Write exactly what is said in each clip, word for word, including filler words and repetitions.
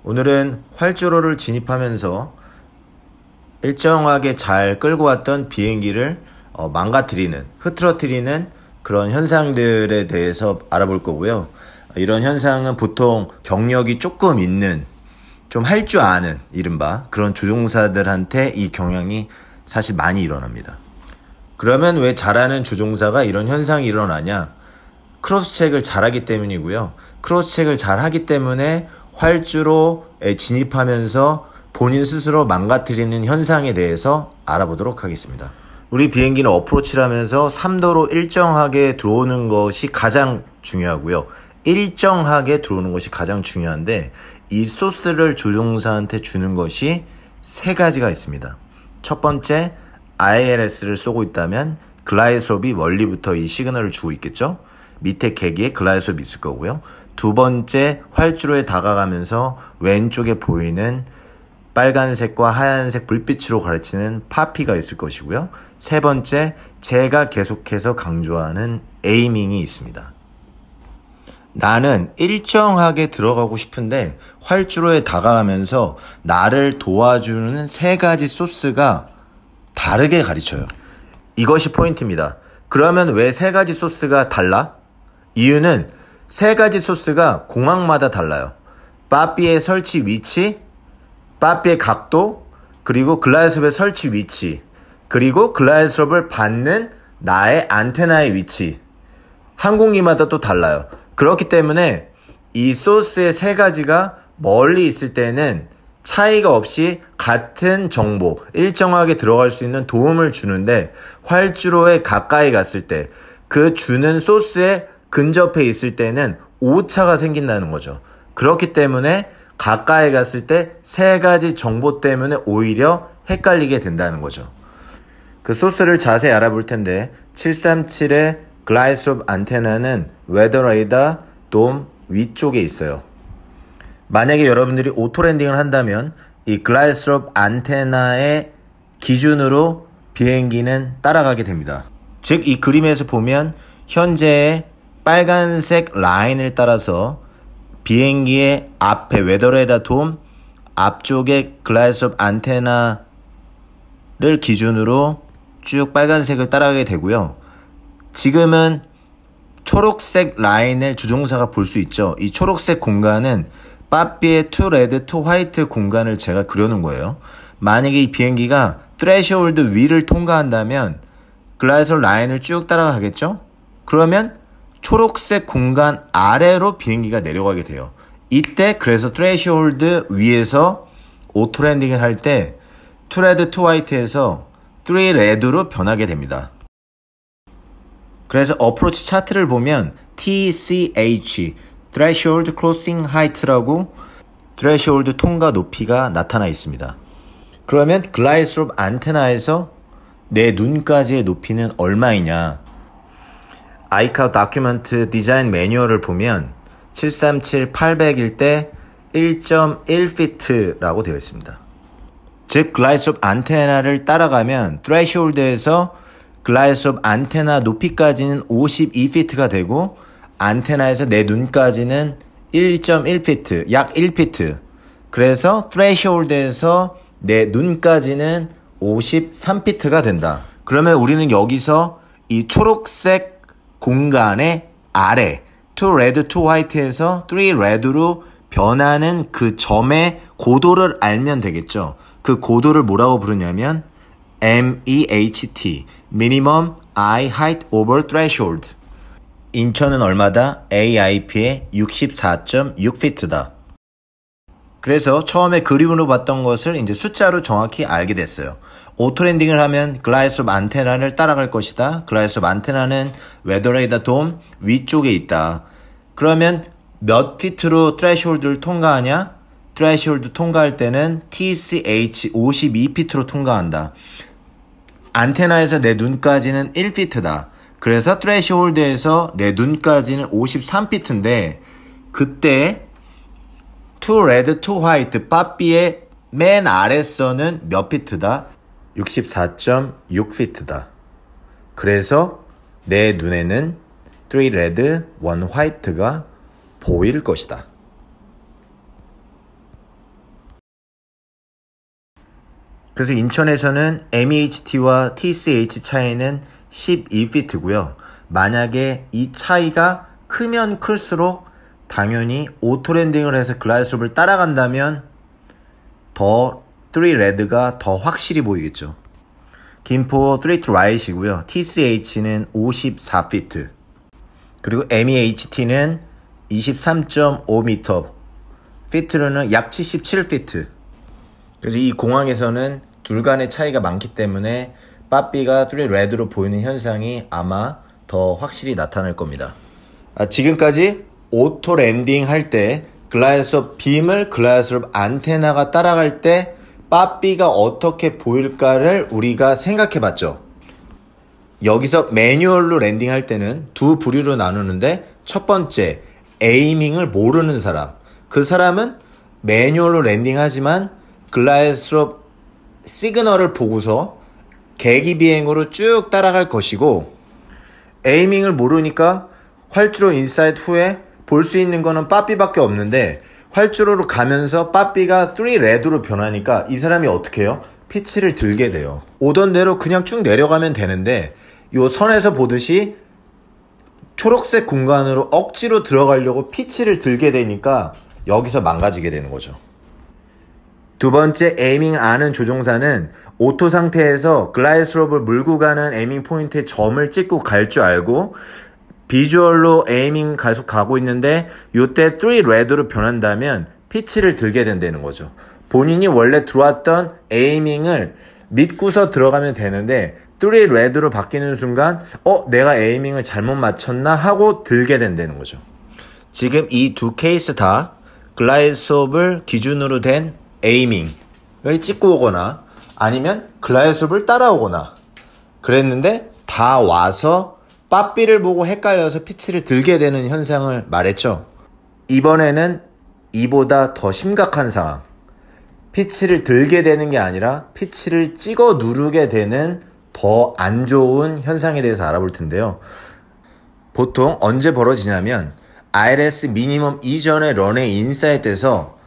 오늘은 활주로를 진입하면서 일정하게 잘 끌고 왔던 비행기를 어, 망가뜨리는, 흐트러뜨리는 그런 현상들에 대해서 알아볼 거고요. 이런 현상은 보통 경력이 조금 있는, 좀 할 줄 아는 이른바 그런 조종사들한테 이 경향이 사실 많이 일어납니다. 그러면 왜 잘하는 조종사가 이런 현상이 일어나냐? 크로스체크를 잘하기 때문이고요. 크로스체크를 잘하기 때문에 활주로에 진입하면서 본인 스스로 망가뜨리는 현상에 대해서 알아보도록 하겠습니다. 우리 비행기는 어프로치를 하면서 삼 도로 일정하게 들어오는 것이 가장 중요하고요. 일정하게 들어오는 것이 가장 중요한데 이 소스를 조종사한테 주는 것이 세 가지가 있습니다. 첫 번째, 아이엘에스를 쏘고 있다면 글라이드 슬롭이 멀리부터 이 시그널을 주고 있겠죠. 밑에 계기에 글라이드 슬롭이 있을 거고요. 두 번째, 활주로에 다가가면서 왼쪽에 보이는 빨간색과 하얀색 불빛으로 가르치는 파피가 있을 것이고요. 세 번째, 제가 계속해서 강조하는 에이밍이 있습니다. 나는 일정하게 들어가고 싶은데 활주로에 다가가면서 나를 도와주는 세 가지 소스가 다르게 가르쳐요. 이것이 포인트입니다. 그러면 왜 세 가지 소스가 달라? 이유는 세 가지 소스가 공항마다 달라요. 빠삐의 설치 위치, 빠삐의 각도, 그리고 글라이드 슬롭의 설치 위치, 그리고 글라이드 슬롭을 받는 나의 안테나의 위치. 항공기마다 또 달라요. 그렇기 때문에 이 소스의 세 가지가 멀리 있을 때는 차이가 없이 같은 정보, 일정하게 들어갈 수 있는 도움을 주는데 활주로에 가까이 갔을 때 그 주는 소스에 근접해 있을 때는 오차가 생긴다는 거죠. 그렇기 때문에 가까이 갔을 때 세 가지 정보 때문에 오히려 헷갈리게 된다는 거죠. 그 소스를 자세히 알아볼 텐데 칠삼칠의 글라이드 슬롭 안테나는 웨더 레이더 돔 위쪽에 있어요. 만약에 여러분들이 오토랜딩을 한다면 이 글라이드 슬롭 안테나의 기준으로 비행기는 따라가게 됩니다. 즉 이 그림에서 보면 현재의 빨간색 라인을 따라서 비행기의 앞에 웨더 레이더 돔 앞쪽에 글라이드 슬롭 안테나를 기준으로 쭉 빨간색을 따라가게 되고요. 지금은 초록색 라인을 조종사가 볼 수 있죠. 이 초록색 공간은 빠삐의 투 레드 투 화이트 공간을 제가 그려놓은 거예요. 만약에 이 비행기가 트레시홀드 위를 통과한다면 글라이드 슬롭 라인을 쭉 따라가겠죠. 그러면 초록색 공간 아래로 비행기가 내려가게 돼요. 이때 그래서 트레시홀드 위에서 오토랜딩을 할 때 투 레드 투 화이트에서 쓰리 레드로 변하게 됩니다. 그래서 어프로치 차트를 보면 티 씨 에이치 Threshold Crossing Height라고 Threshold 통과 높이가 나타나 있습니다. 그러면 글라이드 슬롭 안테나에서 내 눈까지의 높이는 얼마이냐? 아이카오 다큐멘트 디자인 매뉴얼을 보면 칠삼칠 팔백일 때 일 점 일 피트라고 되어 있습니다. 즉 글라이드 슬롭 안테나를 따라가면 threshold에서 글라이드 슬롭 안테나 높이까지는 오십이 피트가 되고 안테나에서 내 눈까지는 일 점 일 피트, 약 일 피트. 그래서 threshold에서 내 눈까지는 오십삼 피트가 된다. 그러면 우리는 여기서 이 초록색 공간의 아래 투 레드 투 화이트에서 쓰리 레드로 변하는 그 점의 고도를 알면 되겠죠. 그 고도를 뭐라고 부르냐면 엠 이 에이치 티 Minimum Eye Height Over Threshold. 인천은 얼마다? 에이 아이 피의 육십사 점 육 피트다. 그래서 처음에 그림으로 봤던 것을 이제 숫자로 정확히 알게 됐어요. 오토랜딩을 하면 글라이드 슬롭 안테나를 따라갈 것이다. 글라이드 슬롭 안테나는 웨더 레이더 돔 위쪽에 있다. 그러면 몇 피트로 트레시홀드를 통과하냐? 트레시홀드 통과할 때는 티 씨 에이치 오십이 피트로 통과한다. 안테나에서 내 눈까지는 일 피트다. 그래서 트레시홀드에서 내 눈까지는 오십삼 피트인데 그때 투 레드 투 화이트 빠삐의 맨 아래서는 몇 피트다? 육십사 점 육 피트다. 그래서 내 눈에는 쓰리 레드, 원 화이트가 보일 것이다. 그래서 인천에서는 엠이에이치티와 티씨에이치 차이는 십이 피트고요. 만약에 이 차이가 크면 클수록 당연히 오토 랜딩을 해서 글라이드 슬롭을 따라간다면 더 삼 레드가 더 확실히 보이겠죠. 김포 삼 to right이고요. 티씨에이치는 오십사 피트. 그리고 엠이에이치티는 이십삼 점 오 미터. 피트로는 약 칠십칠 피트. 그래서 이 공항에서는 둘 간의 차이가 많기 때문에 빠삐가 삼 레드로 보이는 현상이 아마 더 확실히 나타날 겁니다. 아, 지금까지 오토 랜딩 할 때 글라이드 슬롭 빔을 글라이드 슬롭 안테나가 따라갈 때 빠삐가 어떻게 보일까를 우리가 생각해 봤죠. 여기서 매뉴얼로 랜딩 할 때는 두 부류로 나누는데, 첫 번째 에이밍을 모르는 사람, 그 사람은 매뉴얼로 랜딩 하지만 글라이드 슬롭 시그널을 보고서 계기 비행으로 쭉 따라갈 것이고, 에이밍을 모르니까 활주로 인사이드 후에 볼 수 있는 거는 빠삐밖에 없는데 활주로로 가면서 빠삐가 삼 레드로 변하니까 이 사람이 어떻게 해요? 피치를 들게 돼요. 오던 대로 그냥 쭉 내려가면 되는데 요 선에서 보듯이 초록색 공간으로 억지로 들어가려고 피치를 들게 되니까 여기서 망가지게 되는 거죠. 두 번째 에이밍 아는 조종사는 오토 상태에서 글라이드 슬롭을 물고 가는 에이밍 포인트에 점을 찍고 갈 줄 알고 비주얼로 에이밍 계속 가고 있는데 요때 삼 레드로 변한다면 피치를 들게 된다는 거죠. 본인이 원래 들어왔던 에이밍을 믿고서 들어가면 되는데 삼 레드로 바뀌는 순간 어? 내가 에이밍을 잘못 맞췄나? 하고 들게 된다는 거죠. 지금 이 두 케이스 다 글라이드 슬롭을 기준으로 된 에이밍을 찍고 오거나 아니면 글라이드 슬롭을 따라오거나 그랬는데 다 와서 빠삐를 보고 헷갈려서 피치를 들게 되는 현상을 말했죠. 이번에는 이보다 더 심각한 상황, 피치를 들게 되는 게 아니라 피치를 찍어 누르게 되는 더 안 좋은 현상에 대해서 알아볼 텐데요. 보통 언제 벌어지냐면 아이엘에스 미니멈 이전의 런웨이 인사이드에서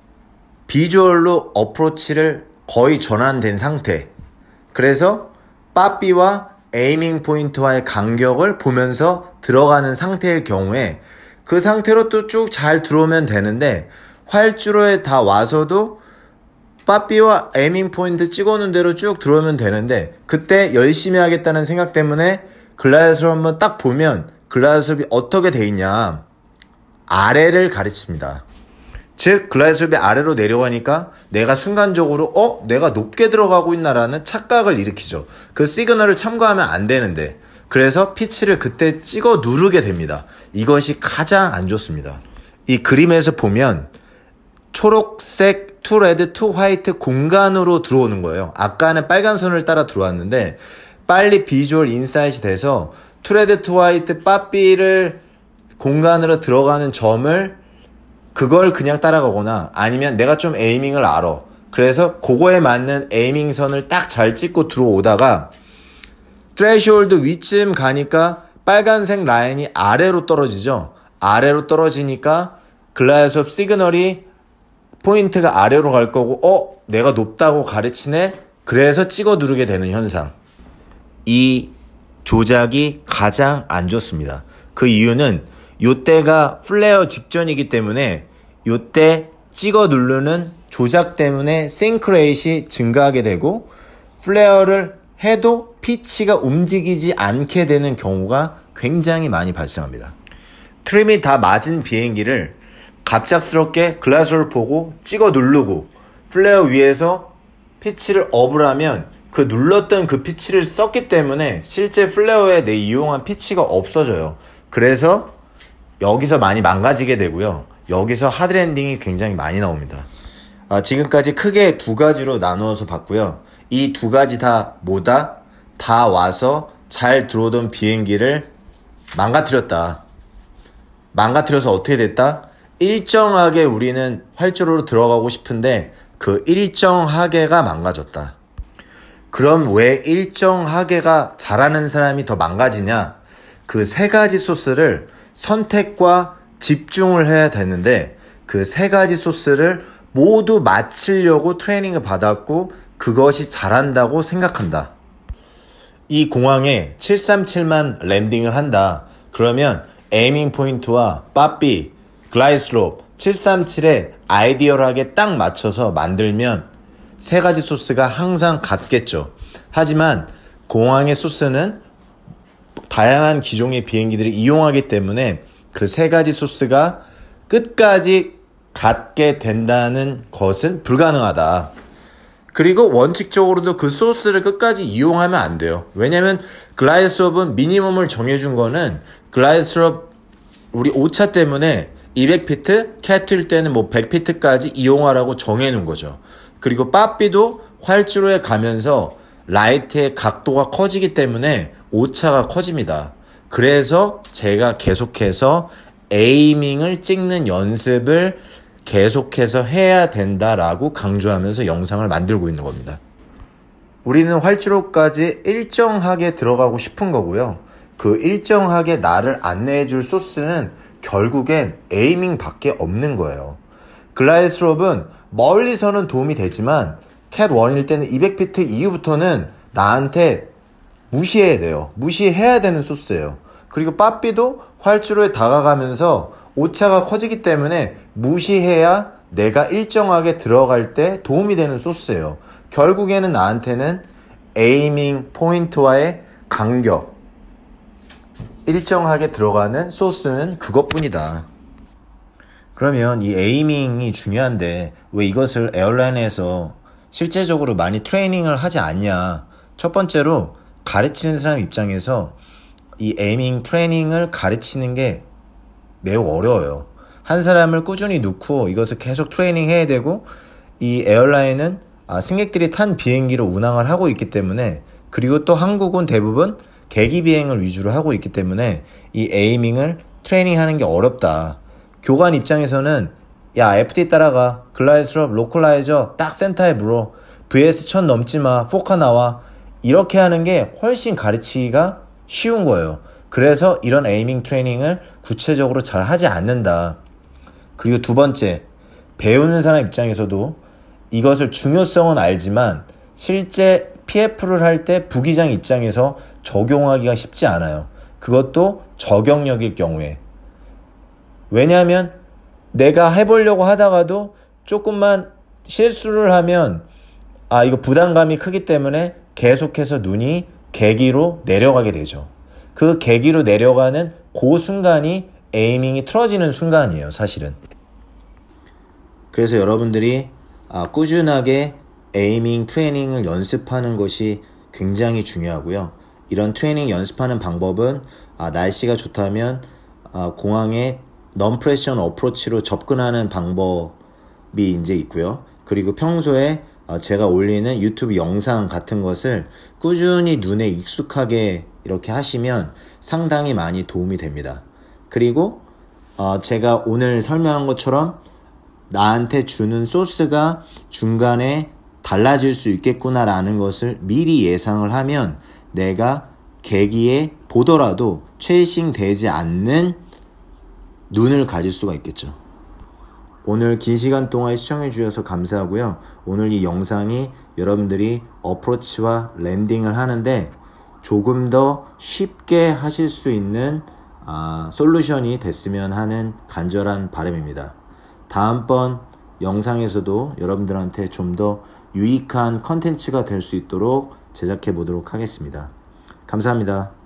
비주얼로 어프로치를 거의 전환된 상태, 그래서 빠삐와 에이밍 포인트와의 간격을 보면서 들어가는 상태일 경우에 그 상태로 또 쭉 잘 들어오면 되는데 활주로에 다 와서도 빠삐와 에이밍 포인트 찍어놓은 대로 쭉 들어오면 되는데 그때 열심히 하겠다는 생각 때문에 글라이드 슬롭 한번 딱 보면 글라이드 슬롭이 어떻게 돼 있냐, 아래를 가르칩니다. 즉 글라이드 슬롭이 아래로 내려가니까 내가 순간적으로 어? 내가 높게 들어가고 있나라는 착각을 일으키죠. 그 시그널을 참고하면 안 되는데 그래서 피치를 그때 찍어 누르게 됩니다. 이것이 가장 안 좋습니다. 이 그림에서 보면 초록색 투 레드 투 화이트 공간으로 들어오는 거예요. 아까는 빨간 선을 따라 들어왔는데 빨리 비주얼 인사이트이 돼서 투 레드 투 화이트 빠삐를 공간으로 들어가는 점을 그걸 그냥 따라가거나 아니면 내가 좀 에이밍을 알아. 그래서 그거에 맞는 에이밍 선을 딱 잘 찍고 들어오다가 트레시홀드 위쯤 가니까 빨간색 라인이 아래로 떨어지죠. 아래로 떨어지니까 글라이드 슬롭 시그널이 포인트가 아래로 갈 거고 어? 내가 높다고 가르치네? 그래서 찍어 누르게 되는 현상. 이 조작이 가장 안 좋습니다. 그 이유는 요때가 플레어 직전이기 때문에 요때 찍어 누르는 조작 때문에 싱크레이트이 증가하게 되고 플레어를 해도 피치가 움직이지 않게 되는 경우가 굉장히 많이 발생합니다. 트림이 다 맞은 비행기를 갑작스럽게 글라이드 슬롭을 보고 찍어 누르고 플레어 위에서 피치를 업을 하면 그 눌렀던 그 피치를 썼기 때문에 실제 플레어에 내 이용한 피치가 없어져요. 그래서 여기서 많이 망가지게 되고요. 여기서 하드랜딩이 굉장히 많이 나옵니다. 아, 지금까지 크게 두 가지로 나누어서 봤고요. 이 두 가지 다 뭐다? 다 와서 잘 들어오던 비행기를 망가뜨렸다. 망가뜨려서 어떻게 됐다? 일정하게 우리는 활주로로 들어가고 싶은데 그 일정하게가 망가졌다. 그럼 왜 일정하게가 잘하는 사람이 더 망가지냐? 그 세 가지 소스를 선택과 집중을 해야 되는데 그 세 가지 소스를 모두 맞추려고 트레이닝을 받았고 그것이 잘한다고 생각한다. 이 공항에 칠백삼십칠만 랜딩을 한다. 그러면 에이밍 포인트와 빠삐, 글라이스롭, 칠백삼십칠에 아이디얼하게 딱 맞춰서 만들면 세 가지 소스가 항상 같겠죠. 하지만 공항의 소스는 다양한 기종의 비행기들을 이용하기 때문에 그 세 가지 소스가 끝까지 같게 된다는 것은 불가능하다. 그리고 원칙적으로도 그 소스를 끝까지 이용하면 안 돼요. 왜냐면 글라이스롭은 미니멈을 정해준 거는 글라이스롭 우리 오차 때문에 이백 피트, 캣윌 때는 뭐 백 피트까지 이용하라고 정해놓은 거죠. 그리고 빠삐도 활주로에 가면서 라이트의 각도가 커지기 때문에 오차가 커집니다. 그래서 제가 계속해서 에이밍을 찍는 연습을 계속해서 해야 된다라고 강조하면서 영상을 만들고 있는 겁니다. 우리는 활주로까지 일정하게 들어가고 싶은 거고요. 그 일정하게 나를 안내해 줄 소스는 결국엔 에이밍 밖에 없는 거예요. 글라이스롭은 멀리서는 도움이 되지만 캣 원일 때는 이백 피트 이후부터는 나한테 무시해야 돼요. 무시해야 되는 소스예요. 그리고 빠삐도 활주로에 다가가면서 오차가 커지기 때문에 무시해야 내가 일정하게 들어갈 때 도움이 되는 소스예요. 결국에는 나한테는 에이밍 포인트와의 간격, 일정하게 들어가는 소스는 그것뿐이다. 그러면 이 에이밍이 중요한데 왜 이것을 에어라인에서 실제적으로 많이 트레이닝을 하지 않냐? 첫 번째로 가르치는 사람 입장에서 이 에이밍 트레이닝을 가르치는 게 매우 어려워요. 한 사람을 꾸준히 놓고 이것을 계속 트레이닝 해야 되고, 이 에어라인은 아, 승객들이 탄 비행기로 운항을 하고 있기 때문에, 그리고 또 한국은 대부분 계기 비행을 위주로 하고 있기 때문에 이 에이밍을 트레이닝 하는 게 어렵다. 교관 입장에서는 야 에프티 따라가, 글라이스롭, 로컬라이저 딱 센터에 물어, 브이에스 천 넘지 마, 포카 나와, 이렇게 하는 게 훨씬 가르치기가 쉬운 거예요. 그래서 이런 에이밍 트레이닝을 구체적으로 잘 하지 않는다. 그리고 두 번째, 배우는 사람 입장에서도 이것을 중요성은 알지만 실제 피에프를 할 때 부기장 입장에서 적용하기가 쉽지 않아요. 그것도 저경력일 경우에. 왜냐하면 내가 해보려고 하다가도 조금만 실수를 하면 아 이거 부담감이 크기 때문에 계속해서 눈이 계기로 내려가게 되죠. 그 계기로 내려가는 그 순간이 에이밍이 틀어지는 순간이에요, 사실은. 그래서 여러분들이 아, 꾸준하게 에이밍 트레이닝을 연습하는 것이 굉장히 중요하고요. 이런 트레이닝 연습하는 방법은 아, 날씨가 좋다면 아, 공항에 non-pressure 어프로치로 접근하는 방법이 이제 있고요. 그리고 평소에 아, 제가 올리는 유튜브 영상 같은 것을 꾸준히 눈에 익숙하게 이렇게 하시면 상당히 많이 도움이 됩니다. 그리고 어, 제가 오늘 설명한 것처럼 나한테 주는 소스가 중간에 달라질 수 있겠구나라는 것을 미리 예상을 하면 내가 계기에 보더라도 최싱 되지 않는 눈을 가질 수가 있겠죠. 오늘 긴 시간 동안 시청해 주셔서 감사하고요. 오늘 이 영상이 여러분들이 어프로치와 랜딩을 하는데 조금 더 쉽게 하실 수 있는 아, 솔루션이 됐으면 하는 간절한 바람입니다. 다음번 영상에서도 여러분들한테 좀 더 유익한 컨텐츠가 될 수 있도록 제작해 보도록 하겠습니다. 감사합니다.